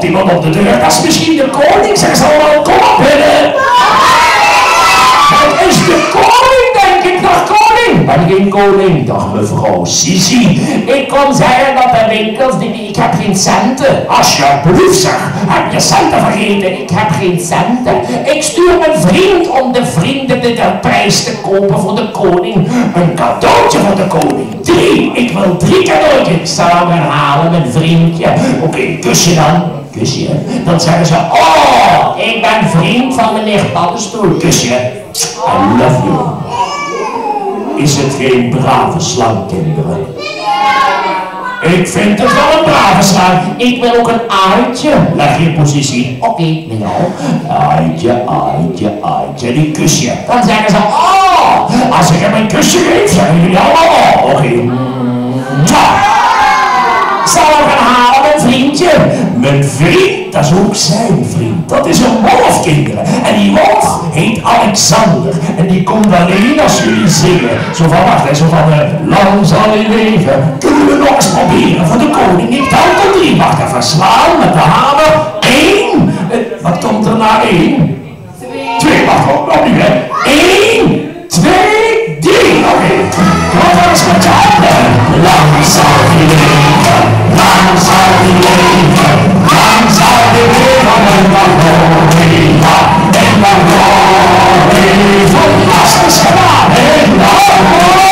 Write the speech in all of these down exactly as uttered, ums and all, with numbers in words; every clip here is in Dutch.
iemand op de deur. Dat is misschien de koning. Zeg ze allemaal, kom op binnen. Het is de koning, denk ik. Dag koning. Ben geen koning. Dag mevrouw Sisi. Ik kom zeggen dat de winkels, die, ik heb geen centen. Alsjeblieft zeg. Heb je centen vergeten? Ik heb geen centen. Ik stuur mijn vriend om de vrienden de, de prijs te kopen voor de koning. Een cadeautje voor de koning. Drie. Ik wil drie cadeautjes. Ik zal hem gaan halen, mijn vriendje. Oké, okay, kusje dan. Kusje. Dan zeggen ze, oh, ik ben vriend van meneer Paddenstoel. Kusje. I love you. Is het geen brave slang, kinderen? Ik vind het wel een brave slang. Ik wil ook een aaitje. Leg je positie. Oké, okay, nou. Aaitje, aaitje, aaitje. Die kusje. Dan zeggen ze, oh, als ik hem een kusje geef, zeggen jullie allemaal, oh. Oké. Okay. Zal ik gaan halen, mijn vriendje? Mijn vriend, dat is ook zijn vriend. Dat is een wolf, kinderen. En die wolf heet Alexander. En die komt alleen als jullie zingen. Zo van, wacht, zo van, uh, lang zal hij leven. Kunnen we nog eens proberen voor de koning? Ik tel tot drie. Wacht even, slaan met de hamer. Eén. Uh, wat komt er na één? Twee. Twee, wacht op, nog nu, hè. Eén, twee, drie. Oké. Okay. Kom maar eens met je handen. Lang zal hij leven. Lang zal hij leven. Lang zal hij leven. En dan glorie. En dan glorie. Fantastisch gedaan. En dan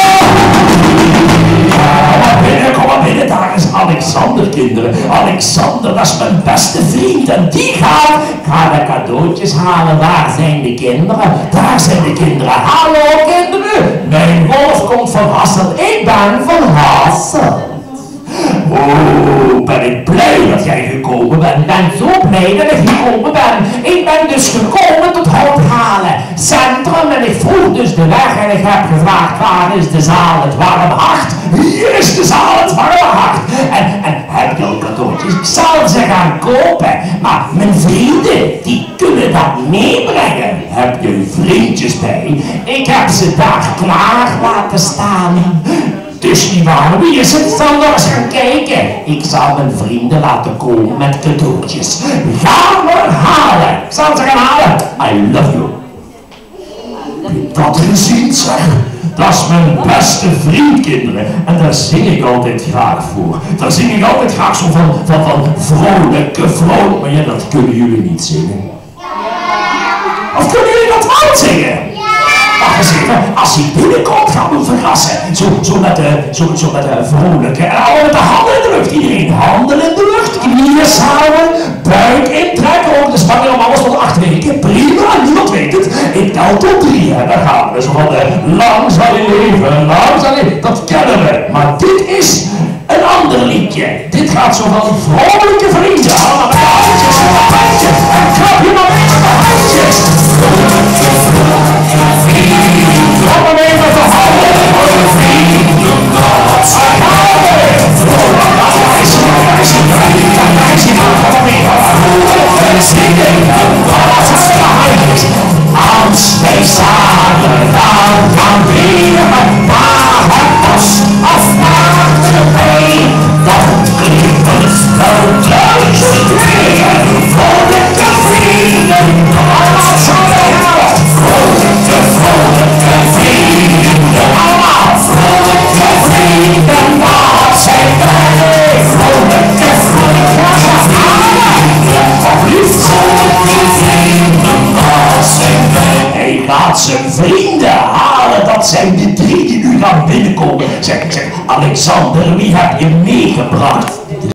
kom maar binnen, kom maar binnen. Daar is Alexander, kinderen. Alexander, dat is mijn beste vriend. En die gaat, gaat de cadeautjes halen. Waar zijn de kinderen? Daar zijn de kinderen. Hallo kinderen. Mijn wolf komt van Hasselt. Ik ben van Hasselt. Oh, ben ik blij dat jij gekomen bent. Ik ben zo blij dat ik gekomen ben. Ik ben dus gekomen tot hout halen. Centrum en ik vroeg dus de weg en ik heb gevraagd waar is de zaal het warme hart. Hier is de zaal het warme hart. En, en heb je al cadeautjes? Ik zal ze gaan kopen. Maar mijn vrienden, die kunnen dat meebrengen. Heb je vriendjes bij? Ik heb ze daar klaar laten staan. Dus die waren, wie is het? Zal nog eens gaan kijken. Ik zal mijn vrienden laten komen met cadeautjes. Ga maar halen. Ik zal ze gaan halen. I love you. Dat gezien zeg. Dat is mijn beste vriend, kinderen. En daar zing ik altijd graag voor. Daar zing ik altijd graag zo van, van, van vrolijke, vrolijk. Maar ja, dat kunnen jullie niet zingen. Of kunnen jullie dat wel zingen? Wacht eens even, als hij binnenkomt gaan we hem verrassen. Zo, zo met de, zo, zo met de vrolijke. En allemaal met de handen in de lucht. Iedereen handen in de lucht. Knieën samen. Buik intrekken. Ook de spanning om alles tot acht weken. Prima, niemand weet het. Ik tel tot drie. En dan gaan we zo van de lang zal je leven. Lang zal je. Dat kennen we. Maar dit is een ander liedje. Dit gaat zo van vrolijke vrienden. Allemaal met de handjes en de handjes. En klap je maar mee met de handjes. Kom maar mee met de handen. Vrienden, dat zijn handen. Als wij samen dan gaan leren, maar het was afmaakt erbij, dan klinkt het vrouwtjes weer. Vrolijke vrienden, allemaal samen halen. Vrolijke, vrolijke vrienden, allemaal vrolijke vrienden, wat zijn wij? Vrolijke, vrolijke vrienden, alsjeblieft vrolijke vrienden, wat zijn wij? Hij gaat zijn vrienden halen, dat zijn de drie die nu gaan binnenkomen. Zeg, zeg, Alexander, wie heb je meegebracht?